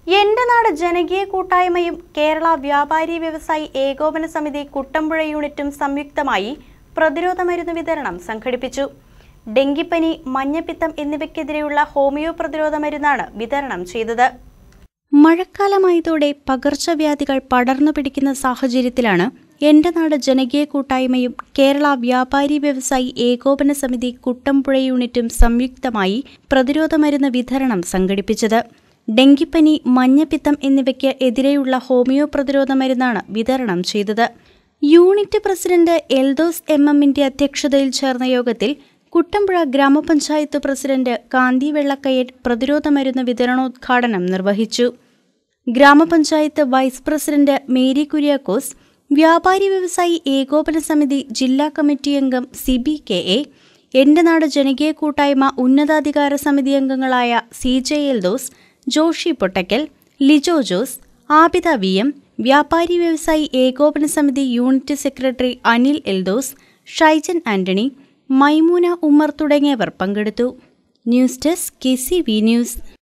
എന്റെ നാട് ജനകീയ കൂട്ടായ്മയും കേരള വ്യാപാരി വ്യവസായി ഏകോപന സമിതി കുട്ടമ്പുഴ യൂണിറ്റും സംയുക്തമായി പ്രതിരോധ മരുന്ന് വിതരണം സംഘടിപ്പിച്ചു. ഡെങ്കിപ്പനി, മഞ്ഞപ്പിത്തം എന്നിവയ്ക്കെതിരെയുള്ള ഹോമിയോ പ്രതിരോധ മരുന്നാണ് വിതരണം ചെയ്തത്. മഴക്കാലമായതോടെ പകർച്ചവ്യാധികൾ പടർന്നു പിടിക്കുന്ന സാഹചര്യത്തിലാണ് എന്റെ നാട് ജനകീയ കൂട്ടായ്മയും കേരള വ്യാപാരി വ്യവസായി ഏകോപന സമിതി കുട്ടമ്പുഴ യൂണിറ്റും സംയുക്തമായി പ്രതിരോധ മരുന്ന് വിതരണം സംഘടിപ്പിച്ചത്. ഡെങ്കിപ്പനി, മഞ്ഞപ്പിത്തം എന്നിവയ്ക്ക് എതിരെയുള്ള ഹോമിയോ പ്രതിരോധ മരുന്നാണ് വിതരണം ചെയ്തത്. യൂണിറ്റ് പ്രസിഡന്റ് എൽദോസ് എം.എമ്മിന്റെ അധ്യക്ഷതയിൽ ചേർന്ന യോഗത്തിൽ കുട്ടമ്പുഴ ഗ്രാമപഞ്ചായത്ത് പ്രസിഡന്റ് കാന്തി വെള്ളക്കയ്യൻ പ്രതിരോധ മരുന്ന് വിതരണോദ്ഘാടനം നിർവഹിച്ചു. ഗ്രാമപഞ്ചായത്ത് വൈസ് പ്രസിഡന്റ് മേരി കുര്യാക്കോസ്, വ്യാപാരി വ്യവസായി ഏകോപന സമിതി ജില്ലാ കമ്മിറ്റി അംഗം സിബി കെ.എ, എന്റെ നാട് ജനകീയ കൂട്ടായ്മ ഉന്നതാധികാര സമിതി അംഗങ്ങളായ CJ എൽദോസ്, ജോഷി പൊട്ടക്കൽ, ലിജോ ജോസ്, ആബിദ വി.എം, വ്യാപാരി വ്യവസായി ഏകോപന സമിതി യൂണിറ്റ് സെക്രട്ടറി അനിൽ എൽദോസ്, ഷൈജൻ ആന്റണി, മൈമൂന ഉമ്മർ തുടങ്ങിയവർ പങ്കെടുത്തു. News desk KCV news.